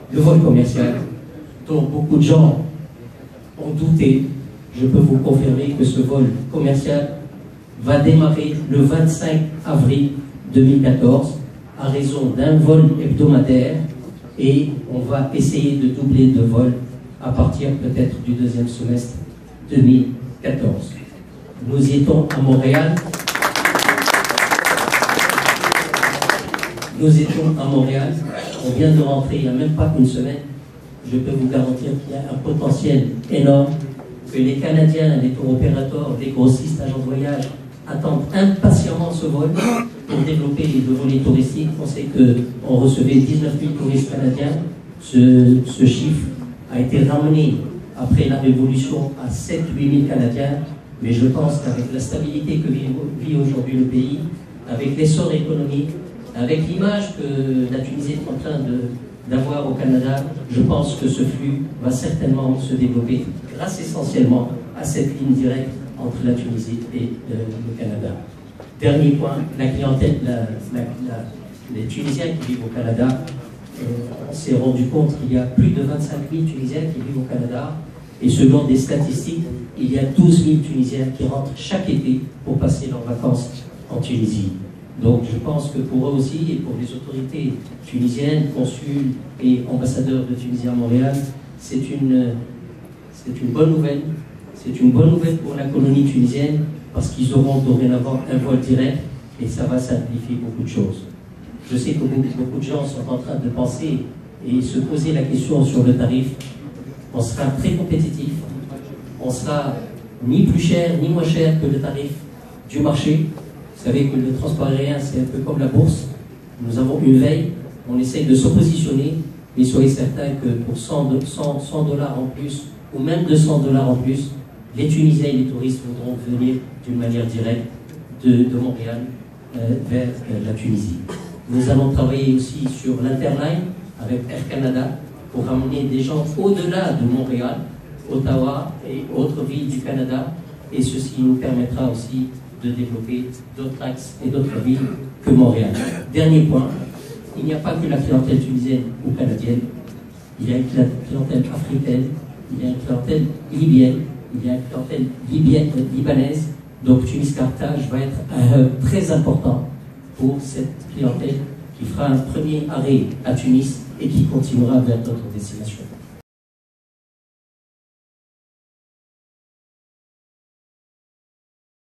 le vol commercial, dont beaucoup de gens ont douté. Je peux vous confirmer que ce vol commercial va démarrer le 25 avril 2014 à raison d'un vol hebdomadaire et on va essayer de doubler de vol à partir peut-être du deuxième semestre 2014. Nous y étions à Montréal. On vient de rentrer il n'y a même pas une semaine. Je peux vous garantir qu'il y a un potentiel énorme, que les Canadiens, les tour opérateurs, les grossistes, agents de voyage attendent impatiemment ce vol pour développer le volet touristique. On sait qu'on recevait 19 000 touristes canadiens. Ce chiffre a été ramené après la révolution à 7 000 8 000 Canadiens. Mais je pense qu'avec la stabilité que vit aujourd'hui le pays, avec l'essor économique, avec l'image que la Tunisie est en train d'avoir au Canada, je pense que ce flux va certainement se développer grâce essentiellement à cette ligne directe entre la Tunisie et le Canada. Dernier point, la clientèle, les Tunisiens qui vivent au Canada, on s'est rendu compte qu'il y a plus de 25 000 Tunisiens qui vivent au Canada et selon des statistiques, il y a 12 000 Tunisiens qui rentrent chaque été pour passer leurs vacances en Tunisie. Donc je pense que pour eux aussi et pour les autorités tunisiennes, consuls et ambassadeurs de Tunisie à Montréal, c'est une bonne nouvelle. C'est une bonne nouvelle pour la colonie tunisienne parce qu'ils auront dorénavant un vol direct et ça va simplifier beaucoup de choses. Je sais que beaucoup de gens sont en train de penser et se poser la question sur le tarif. On sera très compétitif, on sera ni plus cher ni moins cher que le tarif du marché. Vous savez que le transport aérien, c'est un peu comme la bourse. Nous avons une veille, on essaye de se positionner, mais soyez certains que pour 100 $ en plus, ou même 200 $ en plus, les Tunisiens et les touristes voudront venir d'une manière directe de Montréal vers la Tunisie. Nous allons travailler aussi sur l'Interline avec Air Canada pour ramener des gens au-delà de Montréal, Ottawa et autres villes du Canada, et ceci nous permettra aussi de développer d'autres axes et d'autres villes que Montréal. Dernier point, il n'y a pas que la clientèle tunisienne ou canadienne, il y a une clientèle africaine, il y a une clientèle libyenne, il y a une clientèle libanaise, donc Tunis-Carthage va être un hub très important pour cette clientèle qui fera un premier arrêt à Tunis et qui continuera vers d'autres destinations.